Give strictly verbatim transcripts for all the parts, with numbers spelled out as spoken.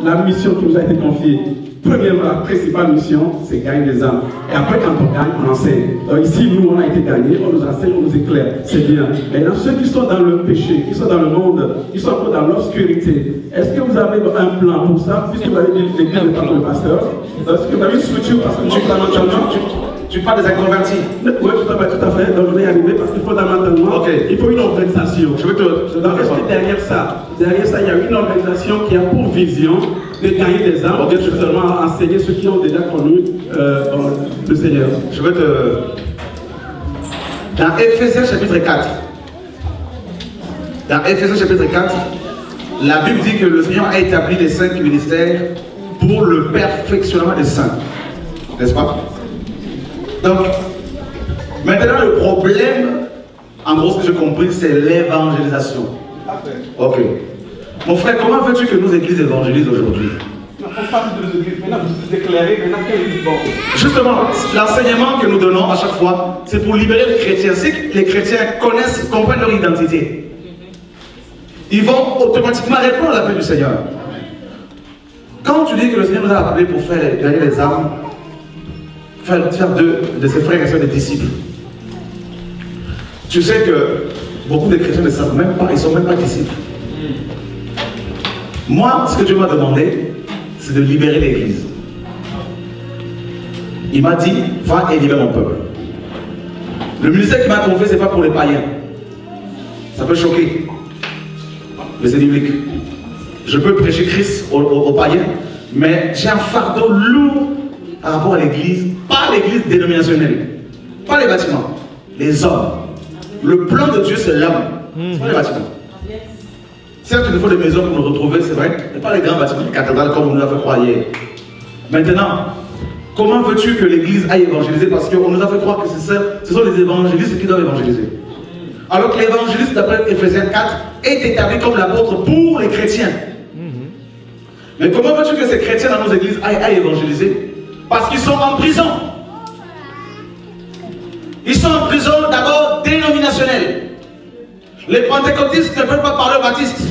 La mission qui nous a été confiée, premièrement, la principale mission, c'est gagner des âmes. Et après, quand on gagne, on enseigne. Donc ici, nous, on a été gagnés, on nous enseigne, on nous éclaire. C'est bien. Maintenant, ceux qui sont dans le péché, qui sont dans le monde, qui sont encore dans l'obscurité, est-ce que vous avez un plan pour ça, puisque vous avez dit l'église n'est pas le pasteur? Est-ce que vous avez une structure parce que fondamentalement, tu parles des inconvertis? Oui, tout à fait, tout à fait. Donc, je vais y arriver parce que fondamentalement, okay. il faut une organisation. Je veux te... Donc, est-ce que derrière ça, derrière ça, il y a une organisation qui a pour vision de gagner des âmes, okay. de seulement enseigner ceux qui ont déjà connu euh, le Seigneur. Je veux te... Dans Éphésiens chapitre quatre, dans Éphésiens chapitre quatre, la Bible dit que le Seigneur a établi les cinq ministères pour le perfectionnement des saints. N'est-ce pas? Donc, maintenant le problème, en gros ce que j'ai compris, c'est l'évangélisation. Ok. Mon frère, comment veux-tu que nos églises évangélisent aujourd'hui? Justement, l'enseignement que nous donnons à chaque fois, c'est pour libérer les chrétiens. Si les chrétiens connaissent, comprennent leur identité, ils vont automatiquement répondre à l'appel du Seigneur. Quand tu dis que le Seigneur nous a appelés pour faire gagner les âmes, faire, faire de, de ses frères et sœurs des disciples, tu sais que beaucoup de chrétiens ne savent même pas, ils ne sont même pas disciples. Moi, ce que Dieu m'a demandé, c'est de libérer l'église. Il m'a dit, va et libère mon peuple. Le ministère qu'il m'a confié, ce n'est pas pour les païens. Ça peut choquer. Mais c'est biblique. Je peux prêcher Christ aux, aux, aux païens, mais j'ai un fardeau lourd par rapport à l'église, pas l'église dénominationnelle, pas les bâtiments, les hommes. Le plan de Dieu, c'est l'homme, mmh. pas les bâtiments. Certes, il nous faut des maisons pour nous retrouver, c'est vrai, mais pas les grands bâtiments, les cathédrales comme on nous l'a fait croire hier. Maintenant, comment veux-tu que l'église aille évangéliser? Parce qu'on nous a fait croire que ça, ce sont les évangélistes qui doivent évangéliser. Alors que l'évangéliste, d'après Éphésiens quatre, est établi comme l'apôtre pour les chrétiens. Mm-hmm. Mais comment veux-tu que ces chrétiens dans nos églises aillent, aillent évangéliser? Parce qu'ils sont en prison. Ils sont en prison d'abord dénominationnelle. Les pentecôtistes ne peuvent pas parler aux baptistes.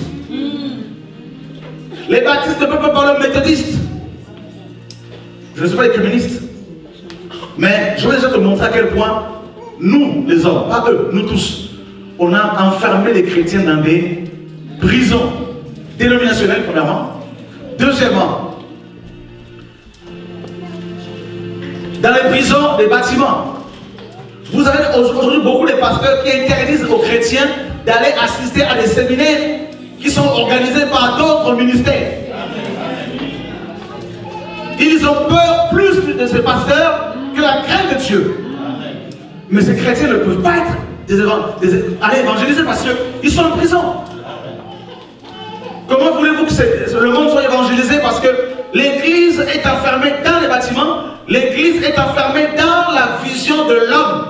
Les baptistes ne peuvent pas parler aux méthodistes. Je ne suis pas écuméniste. Mais je vais déjà te montrer à quel point nous, les hommes, pas eux, nous tous, on a enfermé les chrétiens dans des prisons dénominationnelles, premièrement. Deuxièmement, dans les prisons des bâtiments. Vous avez aujourd'hui beaucoup de pasteurs qui interdisent aux chrétiens d'aller assister à des séminaires qui sont organisés par d'autres ministères. Ils ont peur plus de ces pasteurs que la crainte de Dieu. Mais ces chrétiens ne peuvent pas être des des, aller évangéliser parce qu'ils sont en prison. Comment voulez-vous que le monde soit évangélisé? Parce que l'église est enfermée dans les bâtiments, l'église est enfermée dans la vision de l'homme.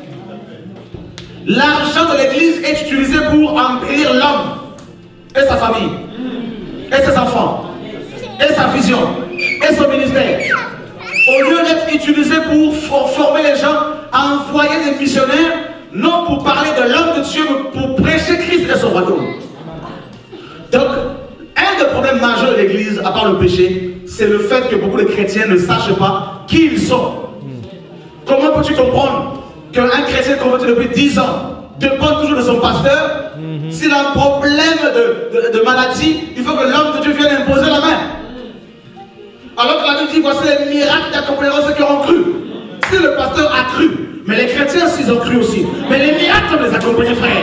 L'argent de l'église est utilisé pour embellir l'homme et sa famille, et ses enfants, et sa vision, et son ministère. Au lieu d'être utilisé pour former les gens à envoyer des missionnaires, non pour parler de l'homme de Dieu, mais pour prêcher Christ et son royaume. Donc, un des problèmes majeurs de l'église, à part le péché, c'est le fait que beaucoup de chrétiens ne sachent pas qui ils sont. Comment peux-tu comprendre qu'un chrétien converti depuis dix ans dépend toujours de son pasteur? Mm-hmm. S'il a un problème de, de, de maladie, il faut que l'homme de Dieu vienne imposer la main. Alors que la Bible dit, voici les miracles d'accompagneront ceux qui auront cru. Si le pasteur a cru, mais les chrétiens s'ils ont cru aussi, mais les miracles doivent les accompagner, frère.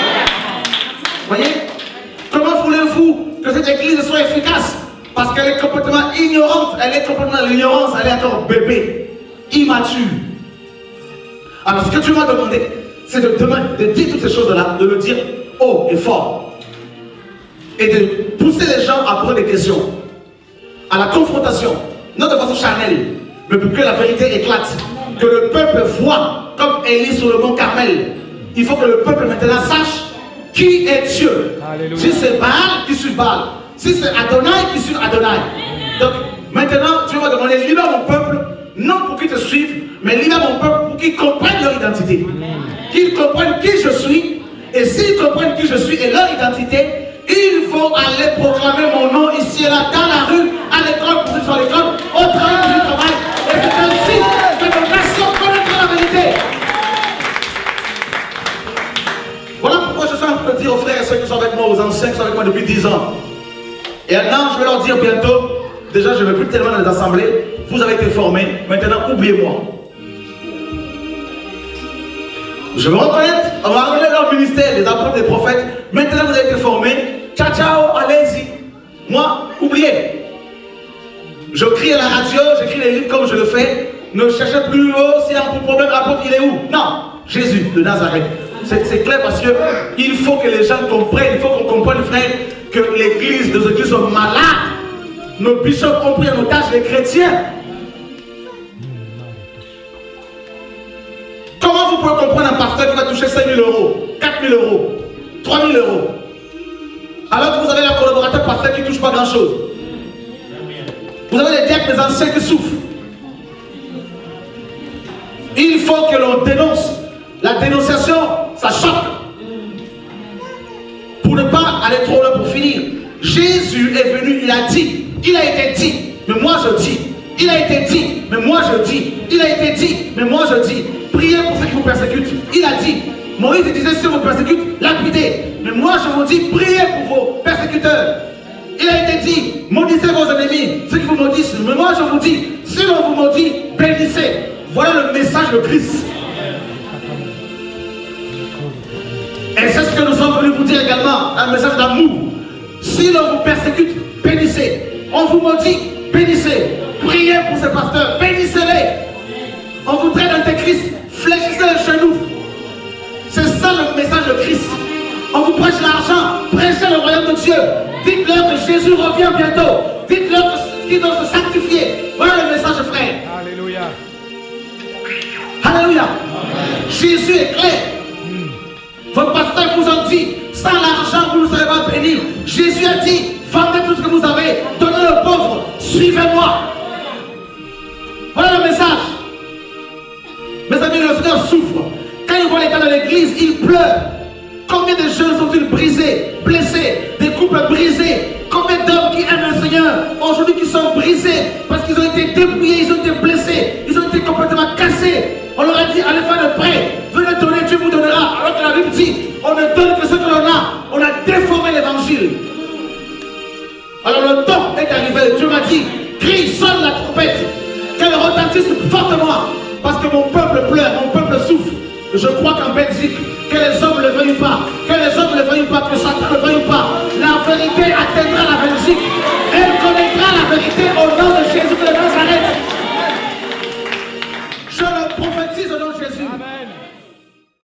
Voyez? Comment voulez-vous que cette église soit efficace? Parce qu'elle est complètement ignorante, elle est complètement dans l'ignorance, elle est encore bébé, immature. Alors ce que tu m'as demandé, c'est de, de dire toutes ces choses-là, de le dire haut et fort. Et de pousser les gens à poser des questions, à la confrontation, non de façon charnelle, mais pour que la vérité éclate, que le peuple voit, comme Élie sur le mont Carmel. Il faut que le peuple maintenant sache qui est Dieu. Alléluia. Si c'est Baal, qui suit Baal. Si c'est Adonai, qui suit Adonai. Donc maintenant, Dieu va demander, libère mon peuple, non pour qu'ils te suivent, mais libère mon peuple pour qu'ils comprennent leur identité. Qu'ils comprennent qui je suis. Et s'ils comprennent qui je suis et leur identité, ils vont aller proclamer mon nom ici et là dans la rue Et maintenant, je vais leur dire bientôt, déjà je ne vais plus tellement dans les assemblées, vous avez été formés, maintenant oubliez-moi. Je vais reconnaître, on va reconnaître leur ministère, les apôtres, les prophètes, maintenant vous avez été formés, ciao ciao, allez-y. Moi, oubliez. Je crie à la radio, j'écris les livres comme je le fais, ne cherchez plus haut, s'il y a un problème, l'apôtre il est où? Non, Jésus de Nazareth. C'est clair parce que il faut que les gens comprennent, il faut qu'on comprenne, frère, que l'église, nos églises sont malades. Nos bishops ont pris en otage les chrétiens. Comment vous pouvez comprendre un pasteur qui va toucher cinq mille euros, quatre mille euros, trois mille euros, alors que vous avez un collaborateur pasteur qui ne touche pas grand chose? Vous avez les diacres, les anciens qui souffrent. Il faut que l'on dénonce. La dénonciation, ça choque. Pour ne pas aller trop loin pour finir. Jésus est venu, il a dit, il a été dit, mais moi je dis. Il a été dit, mais moi je dis. Il a été dit, mais moi je dis. Priez pour ceux qui vous persécutent. Il a dit. Moïse disait, si on vous persécute, lapidez. Mais moi je vous dis, priez pour vos persécuteurs. Il a été dit, maudissez vos ennemis, ceux qui vous maudissent. Mais moi je vous dis, si l'on vous maudit, bénissez. Voilà le message de Christ. Et c'est ce que nous sommes venus vous dire également, un message d'amour. Si l'on vous persécute, bénissez. On vous maudit, bénissez. Priez pour ces pasteurs, bénissez-les. On vous traite d'antéchrist, fléchissez les genoux. C'est ça le message de Christ. On vous prêche l'argent, prêchez le royaume de Dieu. Dites-leur que Jésus revient bientôt. Dites-leur qu'ils doivent se sanctifier. Voilà le message, frère. Alléluia. Alléluia. Amen. Jésus est clair. Votre pasteur vous en dit, sans l'argent, vous ne serez pas bénis. Jésus a dit, vendez tout ce que vous avez, donnez aux pauvres, suivez-moi. Voilà le message. Mes amis, le Seigneur souffre. Quand il voit les gars dans l'église, il pleure. Combien de jeunes sont-ils brisés, blessés, des couples brisés? Combien d'hommes qui aiment le Seigneur aujourd'hui qui sont brisés parce qu'ils ont été dépouillés, ils ont été blessés, ils ont été complètement cassés. On leur a dit, allez faire le prêt, venez donner, Dieu vous donnera. Alors que la Bible dit, on ne donne que ce que l'on a. On a déformé l'évangile. Alors le temps est arrivé, Dieu m'a dit, crie, sonne la trompette, qu'elle retentisse fortement, parce que mon peuple pleure, mon peuple souffre. Je crois qu'en Belgique, que les hommes ne le veuillent pas, que les hommes ne le veuillent pas, que Satan ne le veuille pas, la vérité atteindra la Belgique. Elle connaîtra la vérité au nom de Jésus de Nazareth. Je le prophétise au nom de Jésus. Amen.